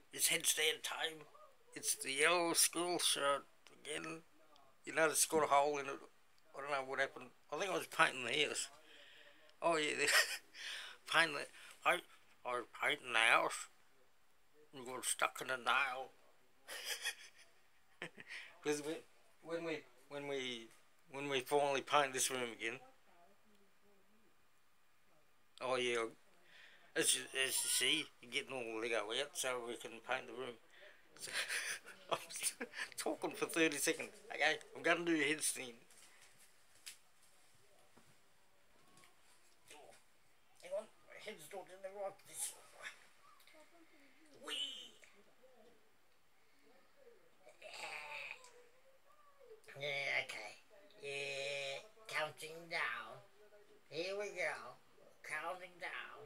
It's headstand time. It's the yellow school shirt again. You know, it's got a hole in it. I don't know what happened. I think I was painting the house. Oh yeah, painting the. I was painting the house and got stuck in a nail. Because when we when we when we finally paint this room again. Oh yeah, as you see, you're getting all the Lego out so we can paint the room. So, I'm talking for 30 seconds. Okay, I'm going to do a headstand. Oh, hang on, my head's not in the right position. Wee! Yeah, okay. Yeah, counting down. Here we go. Counting down.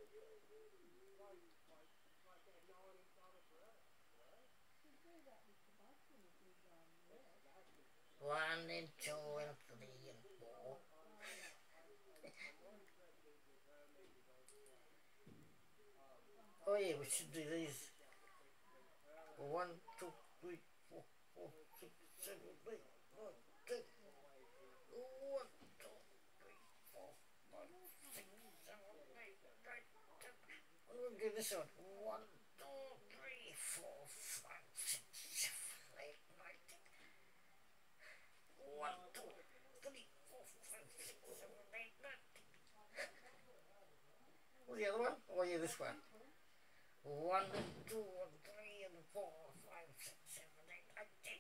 One and two and three and four. Oh yeah, we should do these. One, two, three, four, four, six, seven, eight, nine, 10. One, two, three, four, five, six, seven, eight, nine, 10. We'll do this one. One, two, three, four, five, six, seven, eight, nine, 10. One, two, three, four, five, six, seven, eight, nine, 10. What's the other one? Oh yeah, this one. One and two and three and four, five, six, seven, eight, nine, 10.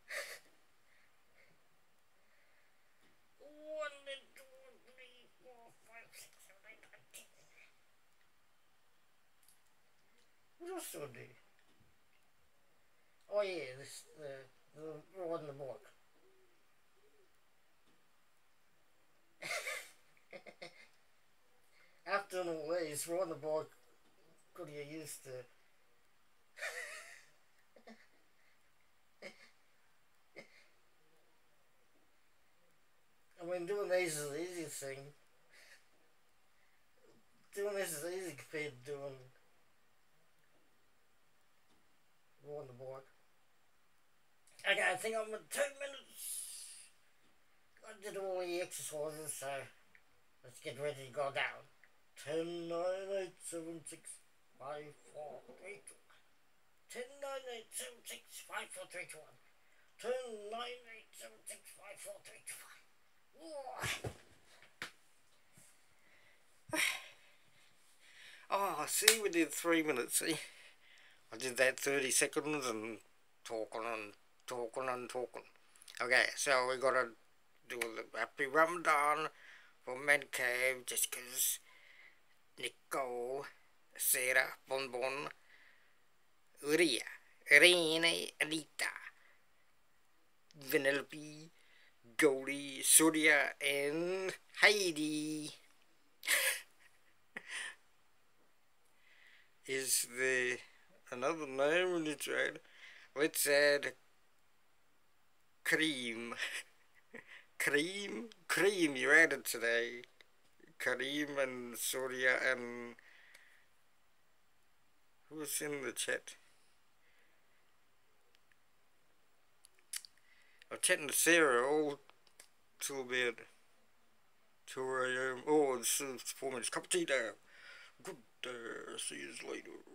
One and two and three, four, five, six, seven, eight, nine, 10. What else do I do? Oh yeah, this the raw in the book. After all these, raw in the book, could get used to. I mean, doing these is the easiest thing. Doing this is easy compared to doing raw in the book. Okay, I think I'm at 2 minutes. I did all the exercises, so let's get ready to go down. 10, 9, 8, 7, 6, 5, 4, 3, 2. 10, 9, 8, 7, 6, 5, 4, 3, 2, 1. 10, 9, 8, 7, 6, 5, 4, 3, 2, 1. Oh, see, we did 3 minutes, see? I did that 30 seconds and talking and talking and talking. Okay, so we gotta do the happy Ramadan for Medcave, just because Nico, Sarah, Bonbon, Uriah, Irene, Anita, Vanellope, Goldie, Surya, and Heidi is the another name in the trade. Let's add cream. Cream you added today. Kareem and Surya and who's in the chat? I'm chatting to Sarah all till about 2 a.m. Oh, this is 4 minutes. Cup of tea there. Good, see you later.